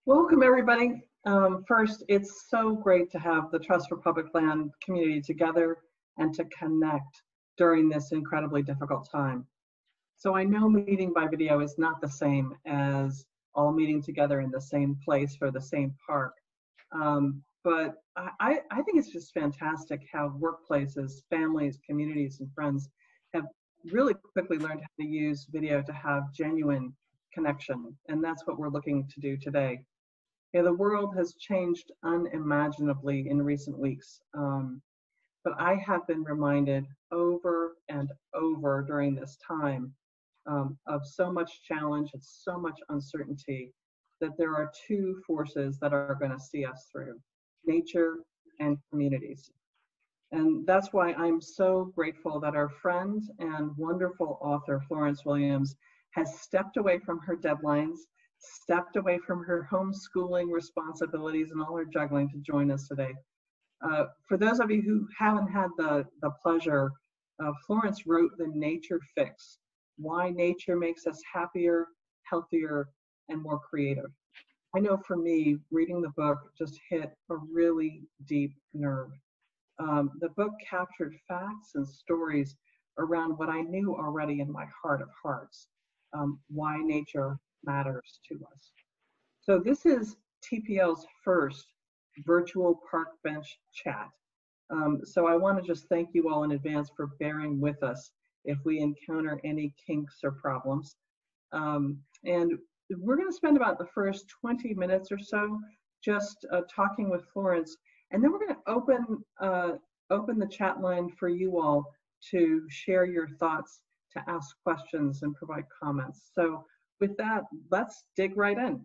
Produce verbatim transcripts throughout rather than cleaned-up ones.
Welcome, everybody. Um, first, it's so great to have the Trust for Public Land community together and to connect during this incredibly difficult time. So I know meeting by video is not the same as all meeting together in the same place for the same park. Um, but I, I think it's just fantastic how workplaces, families, communities, and friends have really quickly learned how to use video to have genuine connection. And that's what we're looking to do today. Yeah, the world has changed unimaginably in recent weeks, um, but I have been reminded over and over during this time um, of so much challenge and so much uncertainty that there are two forces that are going to see us through: nature and communities. And that's why I'm so grateful that our friend and wonderful author, Florence Williams, has stepped away from her deadlines, stepped away from her homeschooling responsibilities and all her juggling to join us today. Uh, for those of you who haven't had the, the pleasure, uh, Florence wrote The Nature Fix: Why Nature Makes Us Happier, Healthier, and More Creative. I know for me, reading the book just hit a really deep nerve. Um, the book captured facts and stories around what I knew already in my heart of hearts, um, why nature matters to us. So this is T P L's first virtual park bench chat. Um, so I want to just thank you all in advance for bearing with us if we encounter any kinks or problems. Um, and we're going to spend about the first twenty minutes or so just uh, talking with Florence, and then we're going to open uh, open the chat line for you all to share your thoughts, to ask questions, and provide comments. So with that, let's dig right in.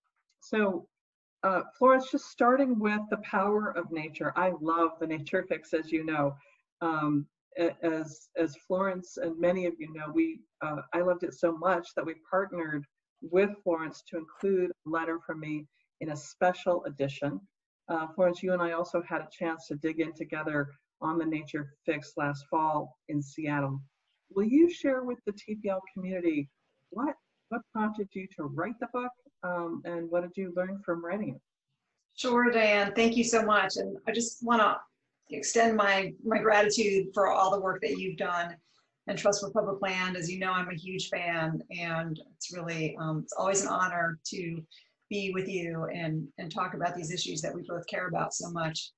So uh, Florence, just starting with the power of nature. I love the Nature Fix, as you know. Um, as, as Florence and many of you know, we uh, I loved it so much that we partnered with Florence to include a letter from me in a special edition. Uh, Florence, you and I also had a chance to dig in together on the Nature Fix last fall in Seattle. Will you share with the T P L community what what prompted you to write the book, um, and what did you learn from writing it? Sure, Diane. Thank you so much. And I just want to extend my, my gratitude for all the work that you've done and Trust for Public Land. As you know, I'm a huge fan, and it's really, um, it's always an honor to be with you and, and talk about these issues that we both care about so much.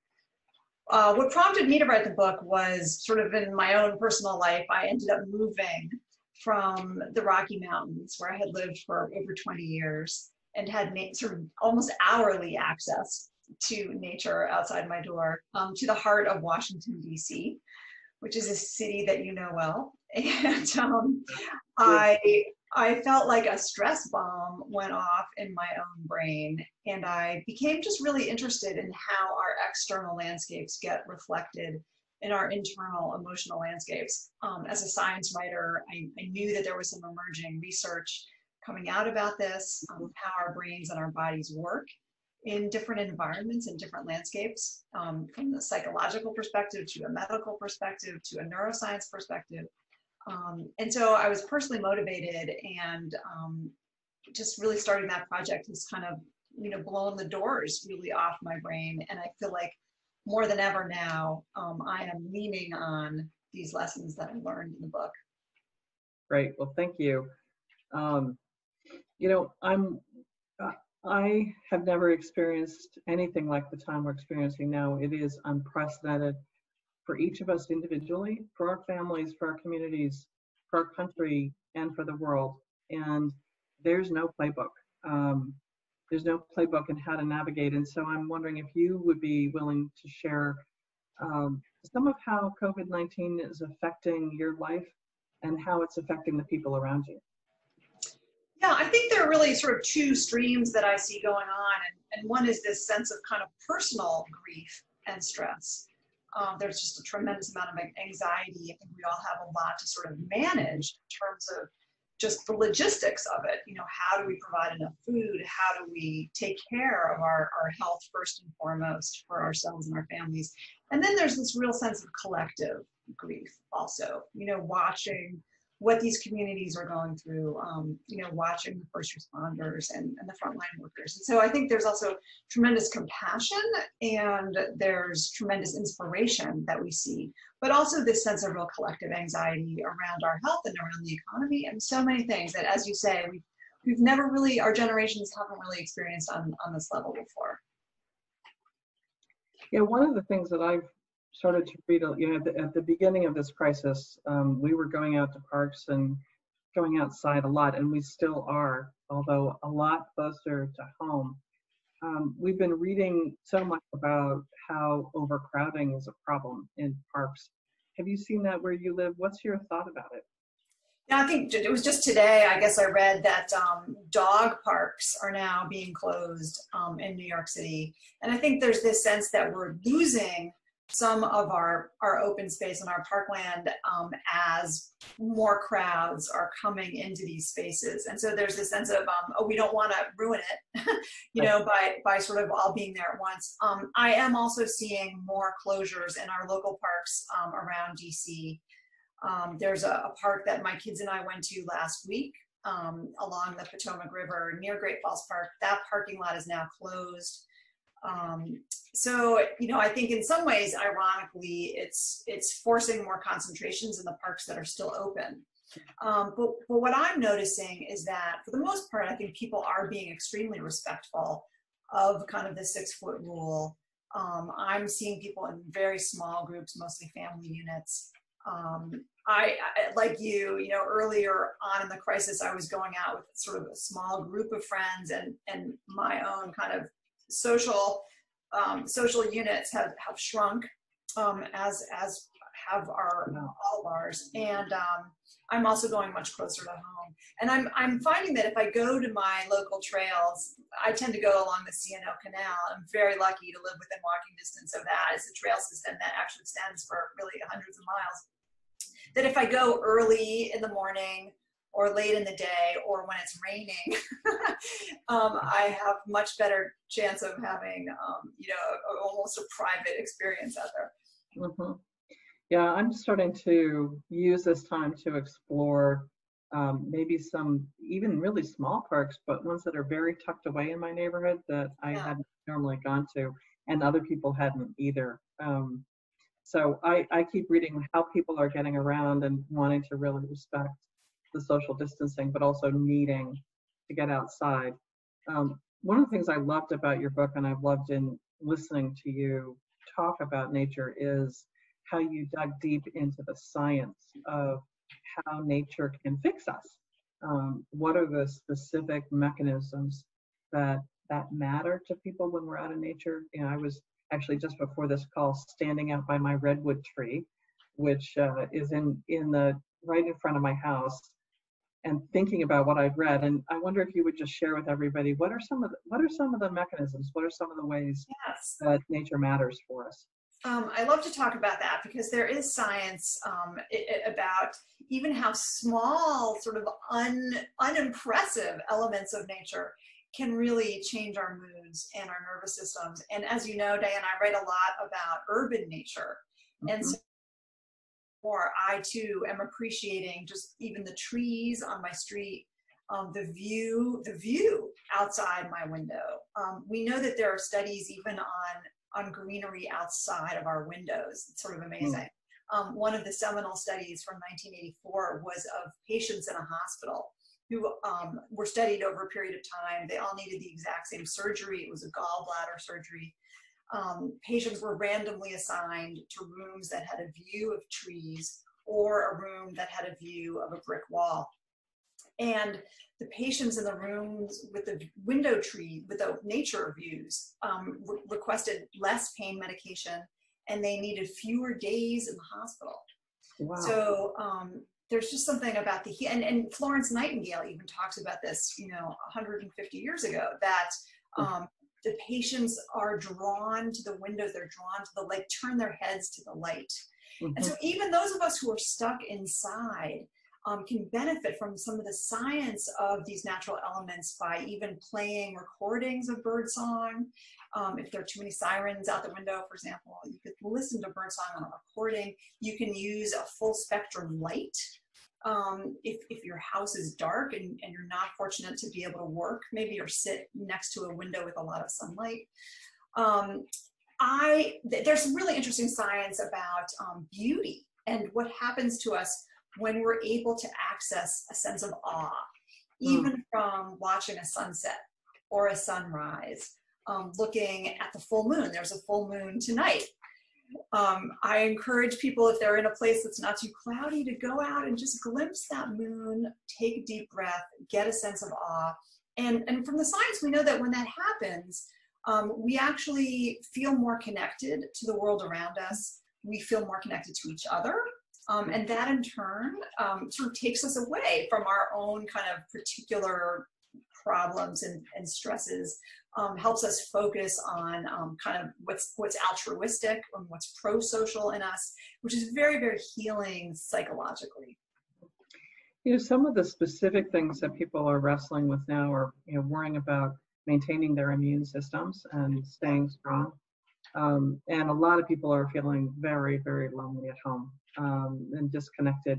Uh, what prompted me to write the book was sort of in my own personal life. I ended up moving from the Rocky Mountains, where I had lived for over twenty years and had sort of almost hourly access to nature outside my door, um, to the heart of Washington, D C, which is a city that you know well. And um, I, I felt like a stress bomb went off in my own brain, and I became just really interested in how our external landscapes get reflected in our internal emotional landscapes. Um, as a science writer, I, I knew that there was some emerging research coming out about this, um, how our brains and our bodies work in different environments and different landscapes, um, from the psychological perspective to a medical perspective to a neuroscience perspective. Um, and so I was personally motivated, and um, just really starting that project has kind of, you know, blown the doors really off my brain. And I feel like more than ever now, um, I am leaning on these lessons that I learned in the book. Great. Well, thank you. Um, you know, I'm, uh, I have never experienced anything like the time we're experiencing now. It is unprecedented for each of us individually, for our families, for our communities, for our country, and for the world. And there's no playbook. Um, there's no playbook in how to navigate. And so I'm wondering if you would be willing to share um, some of how COVID nineteen is affecting your life and how it's affecting the people around you. Yeah, I think there are really sort of two streams that I see going on. And, and one is this sense of kind of personal grief and stress. Um, there's just a tremendous amount of anxiety. I think we all have a lot to sort of manage in terms of just the logistics of it. You know, how do we provide enough food? How do we take care of our, our health first and foremost for ourselves and our families? And then there's this real sense of collective grief also, you know, watching what these communities are going through, um, you know, watching the first responders and, and the frontline workers. And so I think there's also tremendous compassion and there's tremendous inspiration that we see, but also this sense of real collective anxiety around our health and around the economy and so many things that, as you say, we've, we've never really, our generations haven't really experienced on, on this level before. Yeah, one of the things that I've started to read, you know, at the, at the beginning of this crisis, um, we were going out to parks and going outside a lot, and we still are, although a lot closer to home. Um, we've been reading so much about how overcrowding is a problem in parks. Have you seen that where you live? What's your thought about it? Yeah, I think it was just today, I guess I read that um, dog parks are now being closed um, in New York City. And I think there's this sense that we're losing some of our, our open space and our parkland um, as more crowds are coming into these spaces. And so there's this sense of, um, oh, we don't want to ruin it, you know, by, by sort of all being there at once. Um, I am also seeing more closures in our local parks um, around D C. Um, there's a, a park that my kids and I went to last week um, along the Potomac River near Great Falls Park. That parking lot is now closed. Um, so, you know, I think in some ways, ironically, it's it's forcing more concentrations in the parks that are still open. Um, but, but what I'm noticing is that for the most part, I think people are being extremely respectful of kind of the six foot rule. Um, I'm seeing people in very small groups, mostly family units. Um, I, I, like you, you know, earlier on in the crisis, I was going out with sort of a small group of friends, and, and my own kind of social, um, social units have, have shrunk, um, as, as have our, all of ours. And, um, I'm also going much closer to home. And I'm, I'm finding that if I go to my local trails, I tend to go along the C N O Canal. I'm very lucky to live within walking distance of that. It's a trail system that actually extends for really hundreds of miles. That if I go early in the morning or late in the day or when it's raining, um, I have much better chance of having, um, you know, a, almost a private experience out there. Mm-hmm. Yeah, I'm starting to use this time to explore um, maybe some even really small parks, but ones that are very tucked away in my neighborhood that I Yeah. hadn't normally gone to, and other people hadn't either. Um, So I, I keep reading how people are getting around and wanting to really respect the social distancing, but also needing to get outside. Um, one of the things I loved about your book, and I've loved in listening to you talk about nature, is how you dug deep into the science of how nature can fix us. Um, what are the specific mechanisms that that matter to people when we're out in nature? You know, I was actually just before this call standing out by my redwood tree, which uh, is in in the right in front of my house, and thinking about what I've read. And I wonder if you would just share with everybody what are some of the, what are some of the mechanisms, what are some of the ways Yes. that nature matters for us? Um, I love to talk about that because there is science um, it, it, about even how small, sort of un, unimpressive elements of nature can really change our moods and our nervous systems. And as you know, Diane, I write a lot about urban nature. Mm-hmm. And so more, I too am appreciating just even the trees on my street, um, the view, the view outside my window. Um, we know that there are studies even on on greenery outside of our windows. It's sort of amazing. Mm. Um, one of the seminal studies from nineteen eighty-four was of patients in a hospital who um, were studied over a period of time. They all needed the exact same surgery. It was a gallbladder surgery. Um, patients were randomly assigned to rooms that had a view of trees or a room that had a view of a brick wall. And the patients in the rooms with the window tree, with the nature views, um, re requested less pain medication, and they needed fewer days in the hospital. Wow. So um, there's just something about the heat, and, and Florence Nightingale even talks about this, you know, one hundred fifty years ago, that um, the patients are drawn to the windows, they're drawn to the light, turn their heads to the light. Mm-hmm. And so even those of us who are stuck inside, Um, can benefit from some of the science of these natural elements by even playing recordings of birdsong. Um, if there are too many sirens out the window, for example, you could listen to birdsong on a recording. You can use a full spectrum light Um, if, if your house is dark and, and you're not fortunate to be able to work, maybe or sit next to a window with a lot of sunlight. Um, I, th there's some really interesting science about um, beauty and what happens to us when we're able to access a sense of awe, even mm. from watching a sunset or a sunrise, um, looking at the full moon. There's a full moon tonight. Um, I encourage people, if they're in a place that's not too cloudy, to go out and just glimpse that moon, take a deep breath, get a sense of awe. And, and from the science, we know that when that happens, um, we actually feel more connected to the world around us. We feel more connected to each other. Um, and that in turn um, sort of takes us away from our own kind of particular problems and, and stresses, um, helps us focus on um, kind of what's, what's altruistic and what's pro-social in us, which is very, very healing psychologically. You know, some of the specific things that people are wrestling with now are, you know, worrying about maintaining their immune systems and staying strong. Um, and a lot of people are feeling very, very lonely at home um, and disconnected.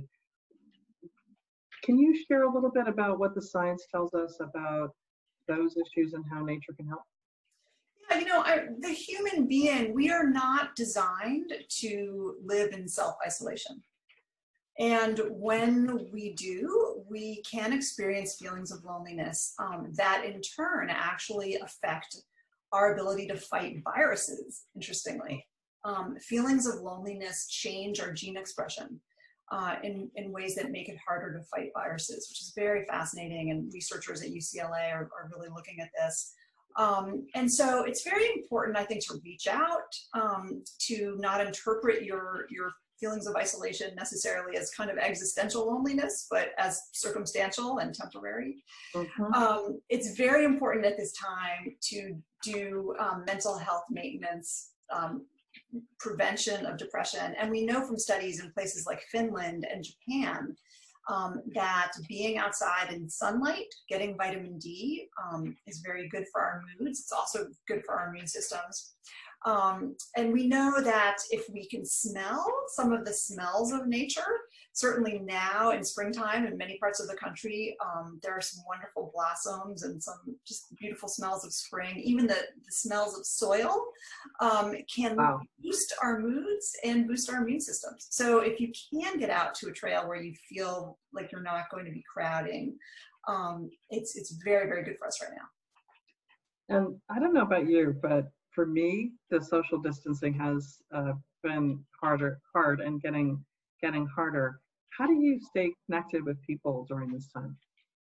Can you share a little bit about what the science tells us about those issues and how nature can help? Yeah, you know, I, the human being, we are not designed to live in self-isolation. And when we do, we can experience feelings of loneliness um, that in turn actually affect our ability to fight viruses, interestingly. Um, feelings of loneliness change our gene expression uh, in, in ways that make it harder to fight viruses, which is very fascinating, and researchers at U C L A are, are really looking at this. Um, and so it's very important, I think, to reach out, um, to not interpret your, your feelings of isolation necessarily as kind of existential loneliness, but as circumstantial and temporary. Mm-hmm. Um, it's very important at this time to do um, mental health maintenance, um, prevention of depression. And we know from studies in places like Finland and Japan um, that being outside in sunlight, getting vitamin D um, is very good for our moods. It's also good for our immune systems. Um, and we know that if we can smell some of the smells of nature, certainly now in springtime in many parts of the country, um, there are some wonderful blossoms and some just beautiful smells of spring. Even the, the smells of soil um, can wow. boost our moods and boost our immune systems. So if you can get out to a trail where you feel like you're not going to be crowding, um, it's, it's very, very good for us right now. And I don't know about you, but for me, the social distancing has uh, been harder, hard and getting getting harder. How do you stay connected with people during this time?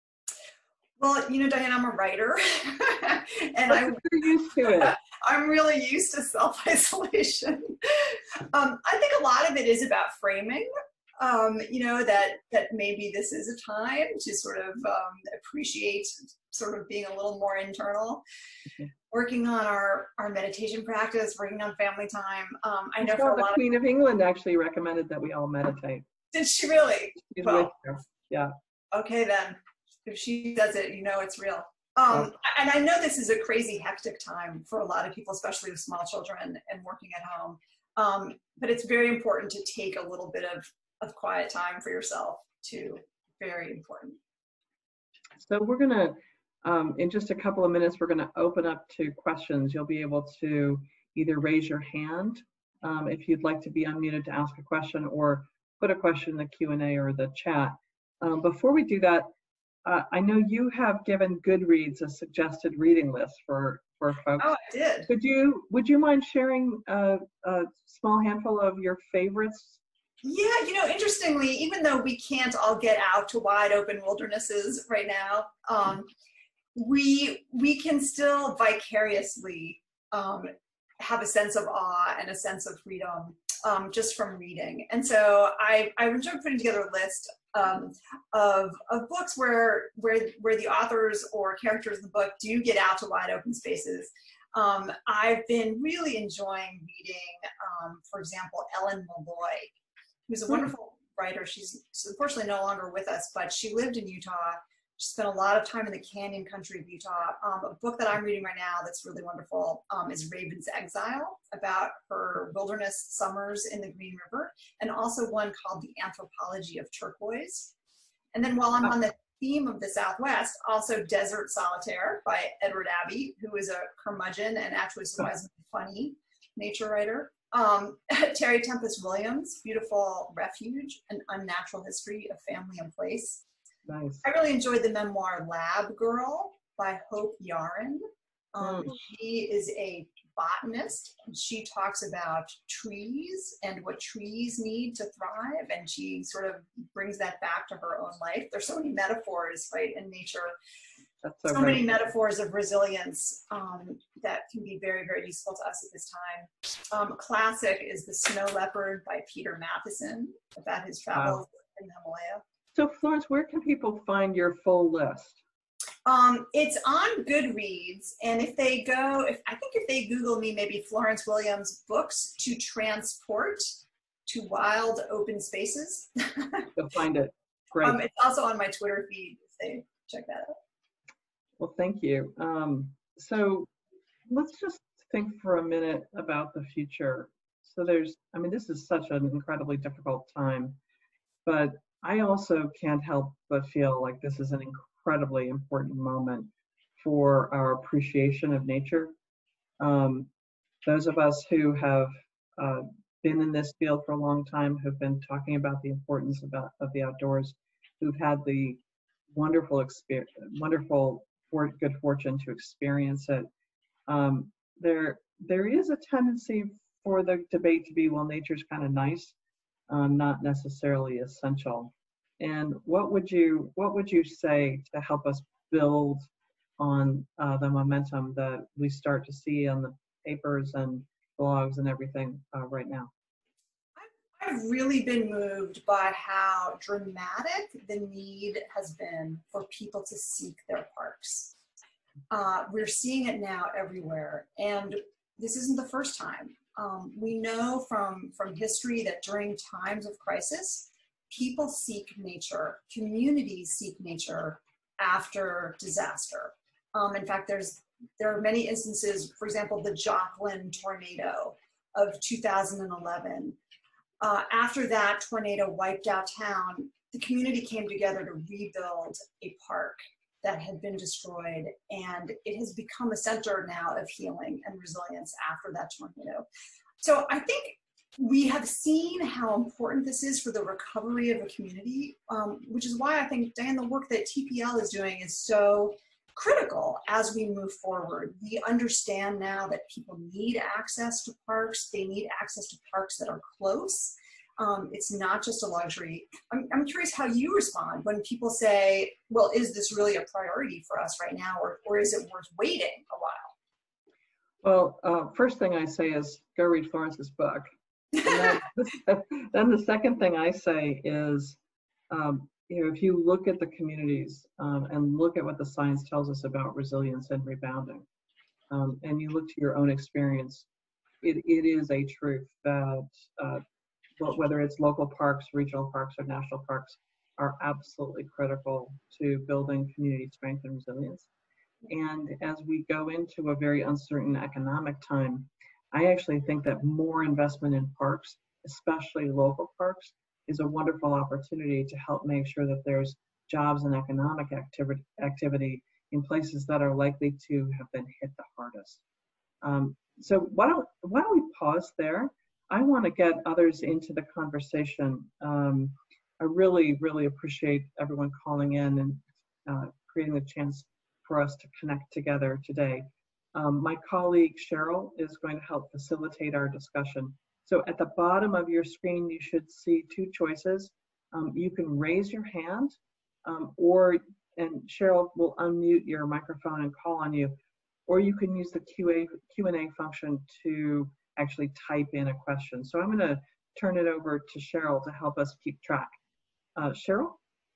Well, you know, Diane, I'm a writer, and I'm used to it. I'm really used to self-isolation. Um, I think a lot of it is about framing. Um, you know, that that maybe this is a time to sort of um, appreciate sort of being a little more internal. Okay. Working on our, our meditation practice, working on family time. Um, I know for a the lot Queen of of England actually recommended that we all meditate. Did she really? She's well, with you. Yeah. Okay then, if she does it, you know it's real. Um, yeah. And I know this is a crazy hectic time for a lot of people, especially with small children and working at home. Um, but it's very important to take a little bit of, of quiet time for yourself too. Very important. So we're gonna, Um, in just a couple of minutes, we're going to open up to questions. You'll be able to either raise your hand um, if you'd like to be unmuted to ask a question, or put a question in the Q and A or the chat. Um, before we do that, uh, I know you have given Goodreads a suggested reading list for, for folks. Oh, I did. Could you, would you mind sharing a, a small handful of your favorites? Yeah, you know, interestingly, even though we can't all get out to wide open wildernesses right now, um, we we can still vicariously um, have a sense of awe and a sense of freedom um, just from reading. And so I, I enjoyed putting together a list um, of, of books where, where, where the authors or characters in the book do get out to wide open spaces. Um, I've been really enjoying reading, um, for example, Ellen Malloy, who's a wonderful writer. She's unfortunately no longer with us, but she lived in Utah. She spent a lot of time in the canyon country of Utah. Um, a book that I'm reading right now that's really wonderful um, is Raven's Exile, about her wilderness summers in the Green River, and also one called The Anthropology of Turquoise. And then while I'm on the theme of the Southwest, also Desert Solitaire by Edward Abbey, who is a curmudgeon and actually surprisingly funny nature writer. Um, Terry Tempest Williams, Beautiful Refuge, An Unnatural History of Family and Place. Nice. I really enjoyed the memoir Lab Girl by Hope Yaren. Um, Mm. She is a botanist, and she talks about trees and what trees need to thrive, and she sort of brings that back to her own life. There's so many metaphors, right, in nature. That's so, So right. many metaphors of resilience um, that can be very, very useful to us at this time. Um, classic is The Snow Leopard by Peter Matheson, about his travels wow. in the Himalaya. So Florence, where can people find your full list? Um, it's on Goodreads, and if they go, if I think if they Google me, maybe Florence Williams books to transport to wild open spaces. You'll find it. Great. Um, it's also on my Twitter feed if they check that out. Well, thank you. Um, so let's just think for a minute about the future. So there's, I mean, this is such an incredibly difficult time, but I also can't help but feel like this is an incredibly important moment for our appreciation of nature. Um, those of us who have uh, been in this field for a long time, who've been talking about the importance about, of the outdoors, who've had the wonderful experience, wonderful for, good fortune to experience it. Um, there, there is a tendency for the debate to be, well, nature's kind of nice, um, not necessarily essential. And what would you, what would you say to help us build on uh, the momentum that we start to see on the papers and blogs and everything uh, right now? I've really been moved by how dramatic the need has been for people to seek their parks. Uh, we're seeing it now everywhere, and this isn't the first time. Um, we know from, from history that during times of crisis, people seek nature, communities seek nature after disaster. Um, in fact, there's there are many instances, for example, the Joplin tornado of two thousand eleven. Uh, after that tornado wiped out town, the community came together to rebuild a park that had been destroyed, and it has become a center now of healing and resilience after that tornado. So I think we have seen how important this is for the recovery of a community, um, which is why I think, Diane, the work that T P L is doing is so critical as we move forward. We understand now that people need access to parks. They need access to parks that are close. Um, it's not just a luxury. I'm, I'm curious how you respond when people say, well, is this really a priority for us right now, or, or is it worth waiting a while? Well, uh, first thing I say is go read Florence's book. And then, then the second thing I say is, um, you know, if you look at the communities um, and look at what the science tells us about resilience and rebounding, um, and you look to your own experience, it, it is a truth that uh, whether it's local parks, regional parks, or national parks, are absolutely critical to building community strength and resilience. And as we go into a very uncertain economic time, I actually think that more investment in parks, especially local parks, is a wonderful opportunity to help make sure that there's jobs and economic activity, activity in places that are likely to have been hit the hardest. Um, so why don't, why don't we pause there? I want to get others into the conversation. Um, I really, really appreciate everyone calling in and uh, creating the chance for us to connect together today. Um, my colleague Cheryl is going to help facilitate our discussion. So at the bottom of your screen, you should see two choices. Um, you can raise your hand, um, or, and Cheryl will unmute your microphone and call on you, or you can use the Q and A function to actually type in a question. So I'm going to turn it over to Cheryl to help us keep track. Uh, Cheryl?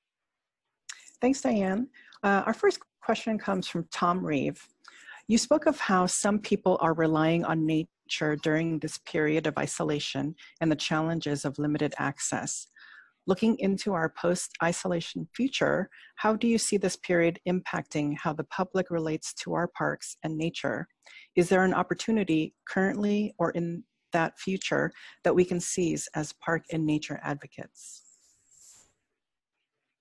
Thanks, Diane. Uh, our first question comes from Tom Reeve. You spoke of how some people are relying on nature during this period of isolation and the challenges of limited access. Looking into our post-isolation future, how do you see this period impacting how the public relates to our parks and nature? Is there an opportunity currently or in that future that we can seize as park and nature advocates?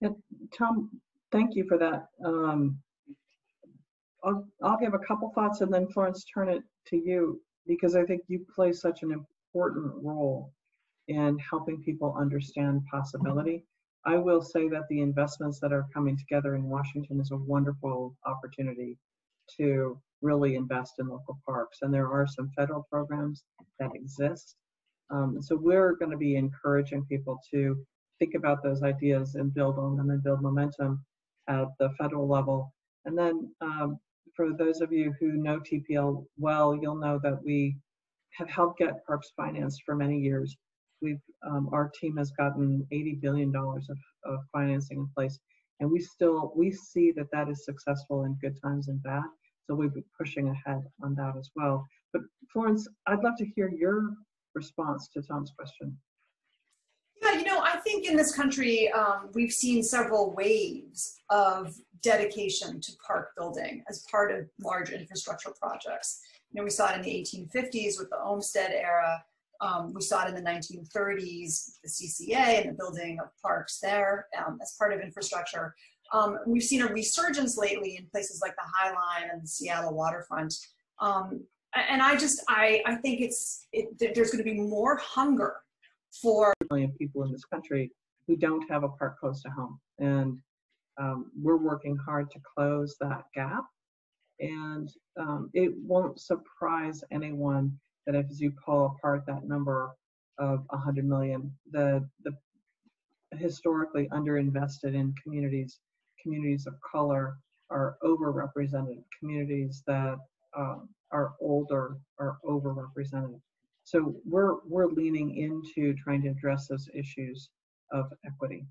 And Tom, thank you for that. Um, I'll, I'll give a couple thoughts and then Florence, turn it to you, because I think you play such an important role in helping people understand possibility. I will say that the investments that are coming together in Washington is a wonderful opportunity to really invest in local parks. And there are some federal programs that exist. Um, so we're going to be encouraging people to think about those ideas and build on them and build momentum at the federal level. And then um, for those of you who know T P L well, you'll know that we have helped get parks financed for many years. We've, um, our team has gotten eighty billion dollars of, of financing in place, and we still, we see that that is successful in good times and bad. So we've been pushing ahead on that as well. But Florence, I'd love to hear your response to Tom's question. Yeah, you know, I think in this country, um, we've seen several waves of dedication to park building as part of large infrastructure projects. You know, we saw it in the eighteen fifties with the Olmsted era. Um, we saw it in the nineteen thirties, the C C A and the building of parks there um, as part of infrastructure. Um, we've seen a resurgence lately in places like the High Line and the Seattle waterfront. Um, and I just, I, I think it's, it, there's going to be more hunger for million people in this country who don't have a park close to home. And um, we're working hard to close that gap. And um, it won't surprise anyone that if you pull apart that number of one hundred million, the, the historically underinvested in communities, communities of color are overrepresented, communities that um, are older are overrepresented. So we're, we're leaning into trying to address those issues of equity.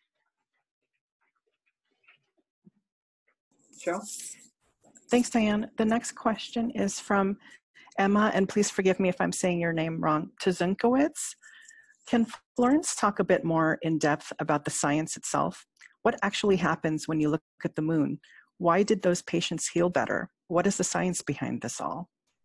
Joe? Thanks, Diane. The next question is from Emma, and please forgive me if I'm saying your name wrong, Tzunkowicz. Can Florence talk a bit more in depth about the science itself? What actually happens when you look at the moon? Why did those patients heal better? What is the science behind this all?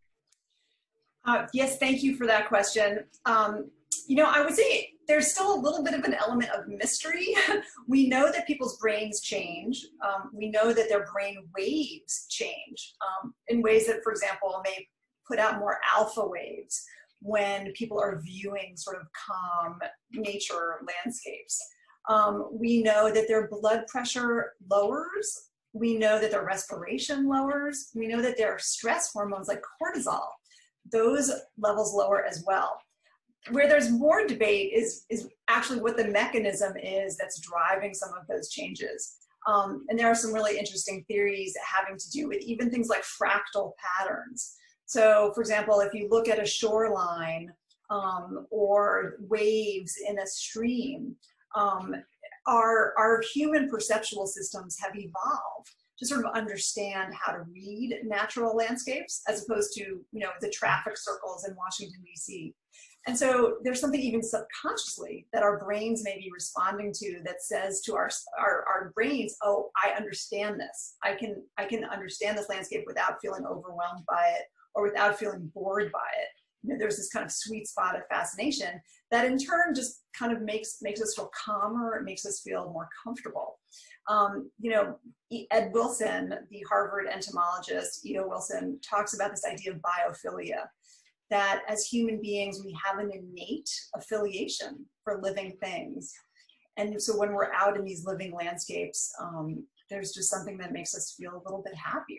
Uh, yes, thank you for that question. Um, you know, I would say there's still a little bit of an element of mystery. We know that people's brains change. Um, we know that their brain waves change um, in ways that, for example, may put out more alpha waves when people are viewing sort of calm nature landscapes. Um, we know that their blood pressure lowers. We know that their respiration lowers. We know that their stress hormones like cortisol, those levels lower as well. Where there's more debate is, is actually what the mechanism is that's driving some of those changes. Um, and there are some really interesting theories having to do with even things like fractal patterns. So for example, if you look at a shoreline um, or waves in a stream, um, our, our human perceptual systems have evolved to sort of understand how to read natural landscapes as opposed to, you know, the traffic circles in Washington, D C. And so there's something even subconsciously that our brains may be responding to that says to our, our, our brains, oh, I understand this. I can, I can understand this landscape without feeling overwhelmed by it or without feeling bored by it. You know, there's this kind of sweet spot of fascination that in turn just kind of makes, makes us feel calmer, it makes us feel more comfortable. Um, you know, Ed Wilson, the Harvard entomologist, E O Wilson, talks about this idea of biophilia, that as human beings, we have an innate affiliation for living things. And so when we're out in these living landscapes, um, there's just something that makes us feel a little bit happier.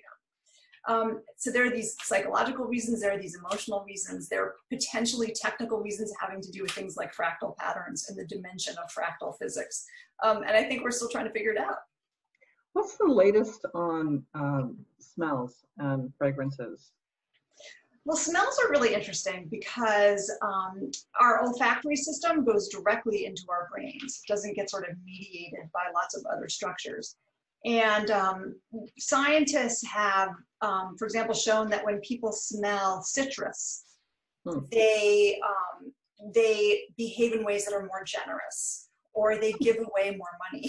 Um, so there are these psychological reasons, there are these emotional reasons, there are potentially technical reasons having to do with things like fractal patterns and the dimension of fractal physics. Um, and I think we're still trying to figure it out. What's the latest on um, smells and fragrances? Well, smells are really interesting because um, our olfactory system goes directly into our brains. It doesn't get sort of mediated by lots of other structures. And um, scientists have, um, for example, shown that when people smell citrus, hmm. they, um, they behave in ways that are more generous, or they give away more money.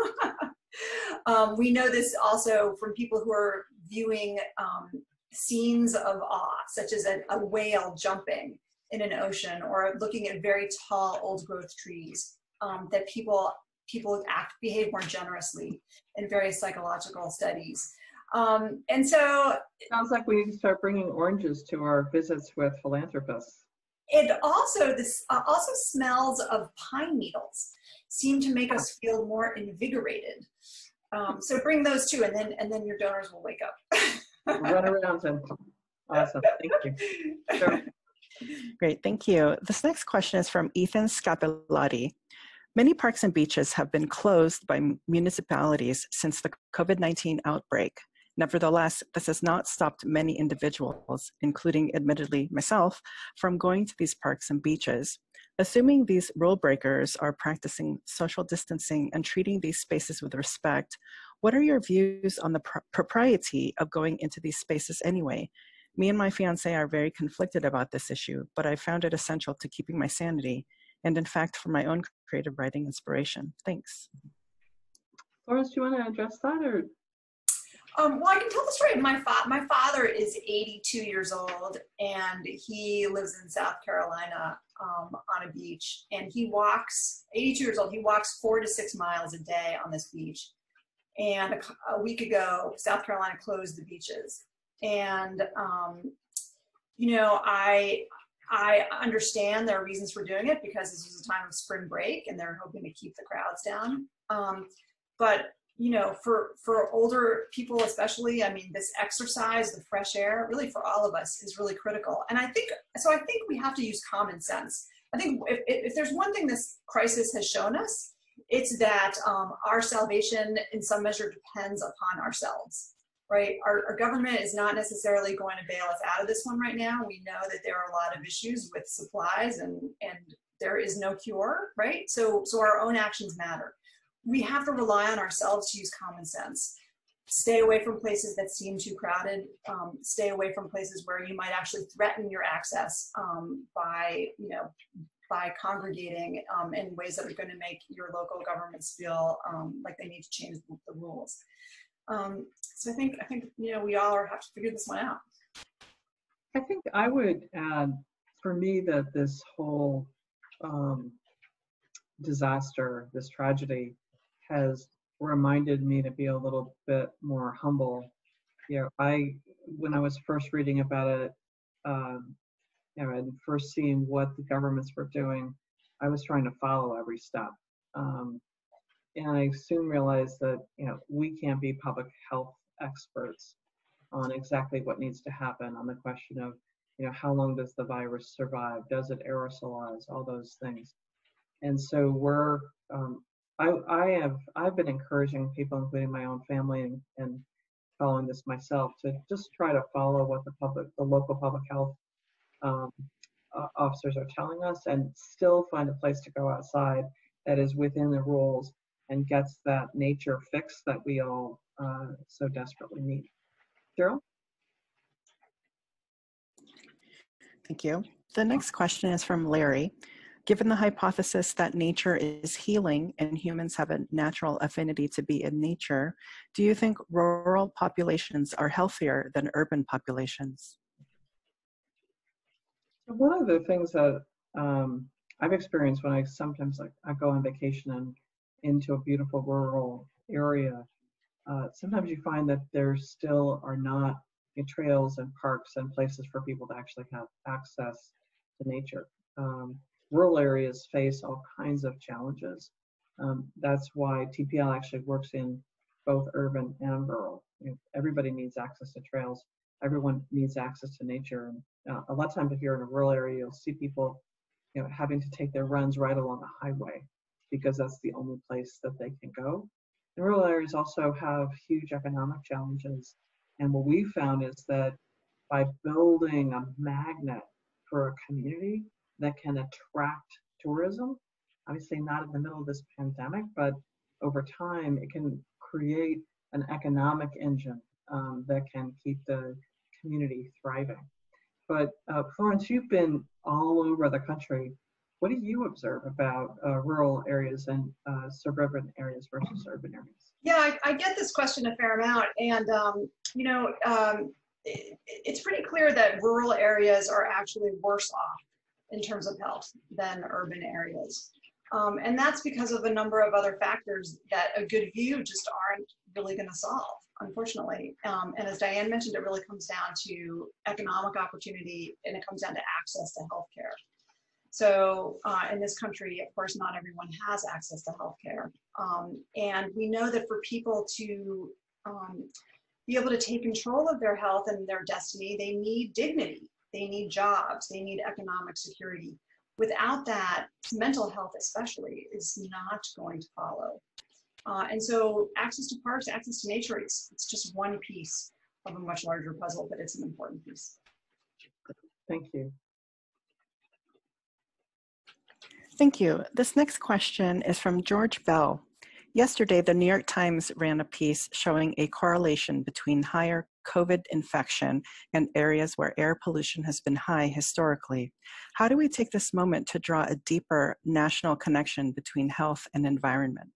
um, we know this also from people who are viewing um, scenes of awe, such as a, a whale jumping in an ocean or looking at very tall old growth trees, um, that people people act, behave more generously in various psychological studies. Um, and so Sounds like we need to start bringing oranges to our visits with philanthropists. it also, this uh, also smells of pine needles seem to make us feel more invigorated. Um, so bring those too, and then and then your donors will wake up. Run around and awesome. Thank you. Sure. Great, thank you. This next question is from Ethan Scapilati. Many parks and beaches have been closed by municipalities since the COVID nineteen outbreak. Nevertheless, this has not stopped many individuals, including admittedly myself, from going to these parks and beaches. Assuming these rule breakers are practicing social distancing and treating these spaces with respect, what are your views on the pr- propriety of going into these spaces anyway? Me and my fiance are very conflicted about this issue, but I found it essential to keeping my sanity and in fact for my own creative writing inspiration. Thanks. Florence, do you want to address that or? Um, well, I can tell the story. My, fa- my father is eighty-two years old, and he lives in South Carolina um, on a beach. And he walks, eighty-two years old, he walks four to six miles a day on this beach. And a, a week ago, South Carolina closed the beaches. And, um, you know, I, I understand there are reasons for doing it because this is a time of spring break and they're hoping to keep the crowds down. Um, but you know, for, for older people especially, I mean, this exercise, the fresh air, really for all of us is really critical. And I think, so I think we have to use common sense. I think if, if there's one thing this crisis has shown us, it's that um, our salvation in some measure depends upon ourselves, right? Our, our government is not necessarily going to bail us out of this one right now. We know that there are a lot of issues with supplies and, and there is no cure, right? So, so our own actions matter. We have to rely on ourselves to use common sense. Stay away from places that seem too crowded. Um, stay away from places where you might actually threaten your access um, by, you know, by congregating um, in ways that are going to make your local governments feel um, like they need to change the, the rules. Um, so I think, I think, you know, we all are, have to figure this one out. I think I would add, for me, that this whole um, disaster, this tragedy, has reminded me to be a little bit more humble. You know, I, when I was first reading about it, um, you know, and first seeing what the governments were doing, I was trying to follow every step. Um, and I soon realized that, you know, we can't be public health experts on exactly what needs to happen on the question of, you know, how long does the virus survive? Does it aerosolize? All those things. And so we're, um, I, I have, I've been encouraging people, including my own family and, and following this myself, to just try to follow what the public, the local public health um, uh, officers are telling us and still find a place to go outside that is within the rules and gets that nature fix that we all uh, so desperately need. Cheryl? Thank you. The next question is from Larry. Given the hypothesis that nature is healing and humans have a natural affinity to be in nature, do you think rural populations are healthier than urban populations? One of the things that um, I've experienced when I sometimes like I go on vacation and into a beautiful rural area, uh, sometimes you find that there still are not trails and parks and places for people to actually have access to nature. Um, rural areas face all kinds of challenges. Um, that's why T P L actually works in both urban and rural. You know, everybody needs access to trails. Everyone needs access to nature. And uh, a lot of times if you're in a rural area, you'll see people, you know, having to take their runs right along a highway because that's the only place that they can go. And rural areas also have huge economic challenges. And what we found is that by building a magnet for a community that can attract tourism, obviously not in the middle of this pandemic, but over time, it can create an economic engine um, that can keep the community thriving. But uh, Florence, you've been all over the country. What do you observe about uh, rural areas and uh, suburban areas versus urban areas? Yeah, I, I get this question a fair amount. And, um, you know, um, it, it's pretty clear that rural areas are actually worse off in terms of health than urban areas. Um, and that's because of a number of other factors that a good view just aren't really going to solve, unfortunately. Um, and as Diane mentioned, it really comes down to economic opportunity, and it comes down to access to healthcare. So uh, in this country, of course, not everyone has access to healthcare. Um, and we know that for people to um, be able to take control of their health and their destiny, they need dignity, they need jobs, they need economic security. Without that, mental health especially is not going to follow. Uh, and so access to parks, access to nature, it's, it's just one piece of a much larger puzzle, but it's an important piece. Thank you. Thank you. This next question is from George Bell. Yesterday, the New York Times ran a piece showing a correlation between higher COVID infection and areas where air pollution has been high historically. How do we take this moment to draw a deeper national connection between health and environment?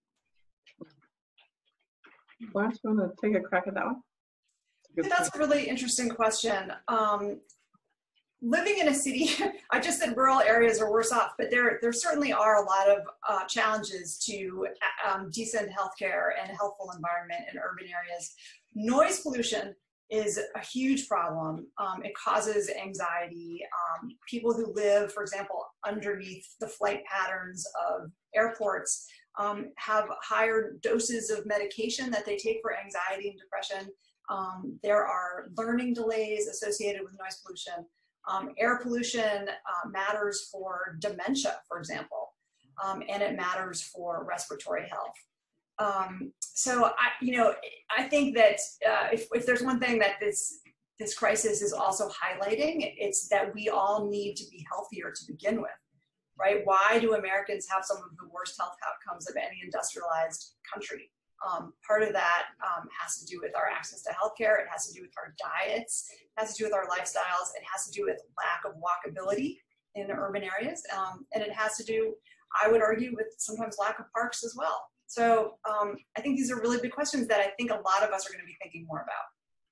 Lawrence, you want to take a crack at that one? Yeah, that's a really interesting question. Um, living in a city, I just said rural areas are worse off, but there, there certainly are a lot of uh, challenges to um, decent healthcare and healthful environment in urban areas. Noise pollution is a huge problem. Um, it causes anxiety. Um, people who live, for example, underneath the flight patterns of airports um, have higher doses of medication that they take for anxiety and depression. Um, there are learning delays associated with noise pollution. Um, air pollution uh, matters for dementia, for example, um, and it matters for respiratory health. Um, so, I, you know, I think that uh, if, if there's one thing that this this crisis is also highlighting, it's that we all need to be healthier to begin with, right? Why do Americans have some of the worst health outcomes of any industrialized country? Um, part of that um, has to do with our access to healthcare. It has to do with our diets. It has to do with our lifestyles. It has to do with lack of walkability in urban areas. Um, and it has to do, I would argue, with sometimes lack of parks as well. So um, I think these are really big questions that I think a lot of us are going to be thinking more about.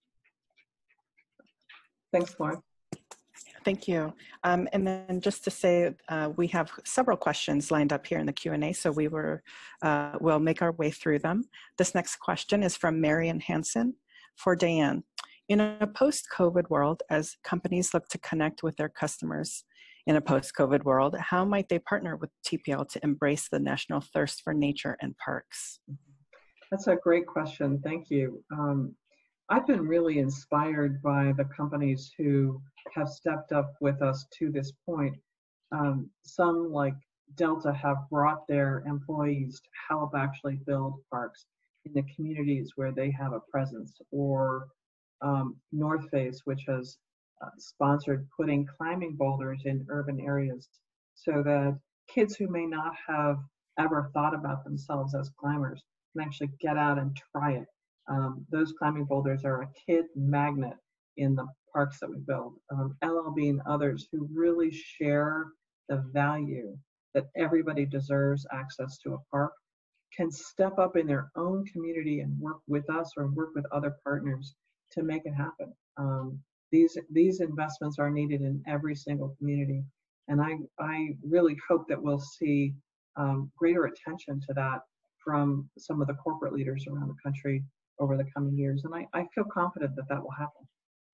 Thanks, Lauren. Thank you. Um, and then just to say, uh, we have several questions lined up here in the Q and A, so we were, uh, we'll make our way through them. This next question is from Marian Hansen for Diane. In a post-COVID world, as companies look to connect with their customers in a post-COVID world, how might they partner with T P L to embrace the national thirst for nature and parks? That's a great question. Thank you. Um, I've been really inspired by the companies who have stepped up with us to this point. Um, some, like Delta, have brought their employees to help actually build parks in the communities where they have a presence, or um, North Face, which has uh, sponsored putting climbing boulders in urban areas so that kids who may not have ever thought about themselves as climbers can actually get out and try it. Um, those climbing boulders are a kid magnet in the parks that we build. Um, L L B and others who really share the value that everybody deserves access to a park can step up in their own community and work with us or work with other partners to make it happen. Um, these, these investments are needed in every single community. And I, I really hope that we'll see um, greater attention to that from some of the corporate leaders around the country over the coming years. And I, I feel confident that that will happen.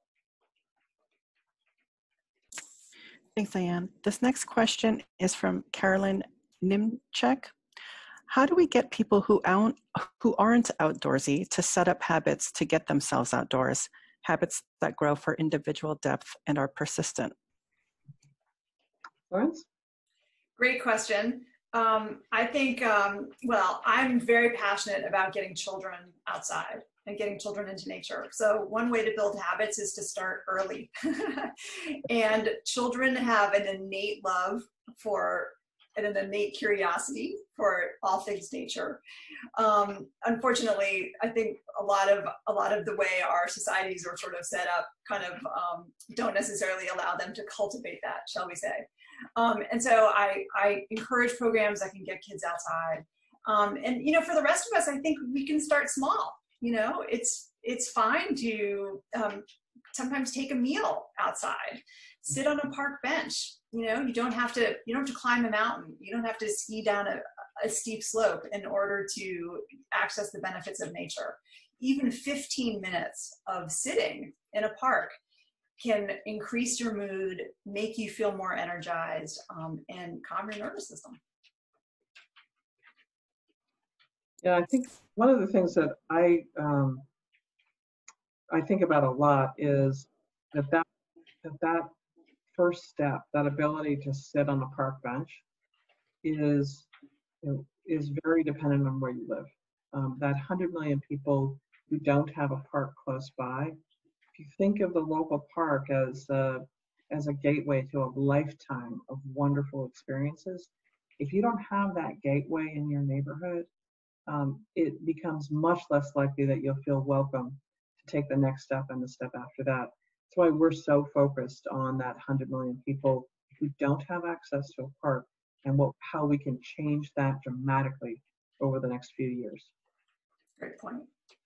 Thanks, Diane. This next question is from Carolyn Nimchek. How do we get people who aren't, who aren't outdoorsy to set up habits to get themselves outdoors, habits that grow for individual depth and are persistent? Lawrence? Great question. Um, I think, um, well, I'm very passionate about getting children outside and getting children into nature. So one way to build habits is to start early. And children have an innate love for and an innate curiosity for all things nature. Um, unfortunately, I think a lot of a lot of the way our societies are sort of set up kind of um, don't necessarily allow them to cultivate that, shall we say. Um, and so I, I encourage programs that can get kids outside. Um, and, you know, for the rest of us, I think we can start small. You know, it's, it's fine to um, sometimes take a meal outside, sit on a park bench. You know, you don't have to, you don't have to climb a mountain. You don't have to ski down a, a steep slope in order to access the benefits of nature. Even fifteen minutes of sitting in a park can increase your mood, make you feel more energized, um, and calm your nervous system. Yeah, I think one of the things that I um, I think about a lot is that that, that that first step, that ability to sit on a park bench, is you know, is very dependent on where you live. Um, that one hundred million people who don't have a park close by, if you think of the local park as a, as a gateway to a lifetime of wonderful experiences, if you don't have that gateway in your neighborhood, um, it becomes much less likely that you'll feel welcome to take the next step and the step after that. That's why we're so focused on that one hundred million people who don't have access to a park, and what, how we can change that dramatically over the next few years. Great point.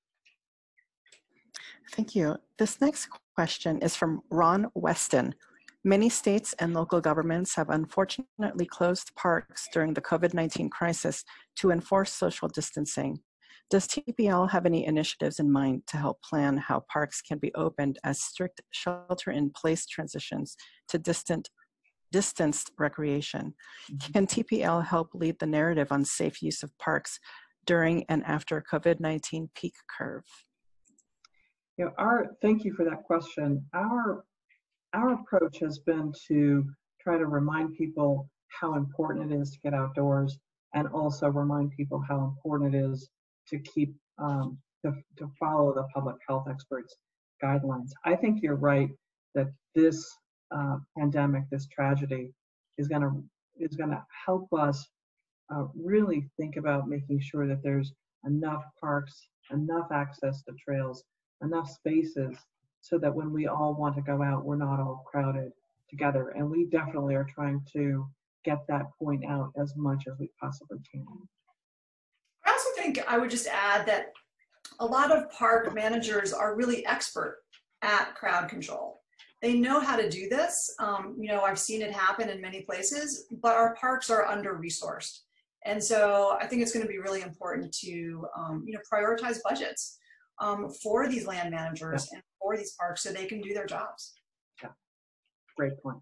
Thank you. This next question is from Ron Weston. Many states and local governments have unfortunately closed parks during the COVID nineteen crisis to enforce social distancing. Does T P L have any initiatives in mind to help plan how parks can be opened as strict shelter-in-place transitions to distant, distanced recreation? Can T P L help lead the narrative on safe use of parks during and after COVID nineteen peak curve? You know, our, thank you for that question. Our, our approach has been to try to remind people how important it is to get outdoors, and also remind people how important it is to keep, um, to, to follow the public health experts' guidelines. I think you're right that this uh, pandemic, this tragedy, is gonna, is gonna help us uh, really think about making sure that there's enough parks, enough access to trails, enough spaces, so that when we all want to go out, we're not all crowded together. And we definitely are trying to get that point out as much as we possibly can. I also think I would just add that a lot of park managers are really expert at crowd control. They know how to do this. Um, you know, I've seen it happen in many places, but our parks are under-resourced. And so I think it's going to be really important to, um, you know, prioritize budgets um, for these land managers yeah. and for these parks so they can do their jobs. Yeah, great point.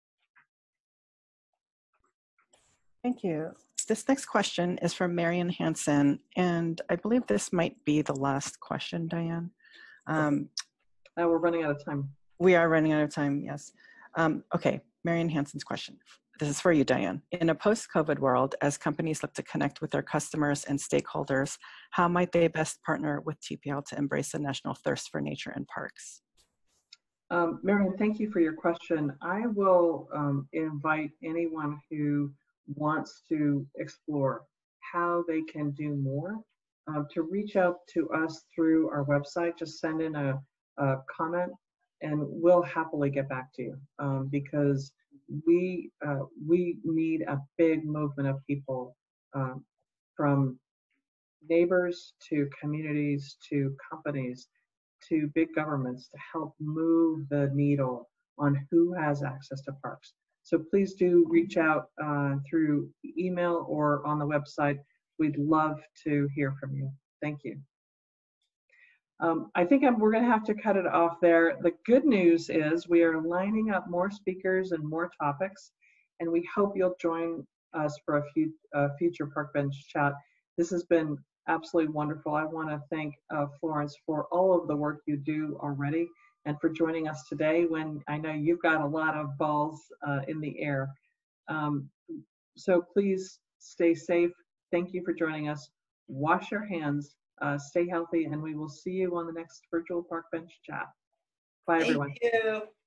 Thank you. This next question is from Marian Hansen, and I believe this might be the last question, Diane. Um, now we're running out of time. We are running out of time, yes. Um, okay, Marian Hansen's question. This is for you, Diane. In a post-COVID world, as companies look to connect with their customers and stakeholders, how might they best partner with T P L to embrace the national thirst for nature and parks? Um, Marian, thank you for your question. I will um, invite anyone who wants to explore how they can do more um, to reach out to us through our website. Just send in a, a comment and we'll happily get back to you um, because we uh, we need a big movement of people um, from neighbors to communities to companies to big governments to help move the needle on who has access to parks. So please do reach out uh, through email or on the website. We'd love to hear from you. Thank you. Um, I think I'm, we're going to have to cut it off there. The good news is we are lining up more speakers and more topics, and we hope you'll join us for a few, uh, future Park Bench Chat. This has been absolutely wonderful. I want to thank uh, Florence for all of the work you do already and for joining us today when I know you've got a lot of balls uh, in the air. Um, so please stay safe. Thank you for joining us. Wash your hands. Uh, stay healthy, and we will see you on the next virtual Park Bench Chat. Bye, everyone. Thank you.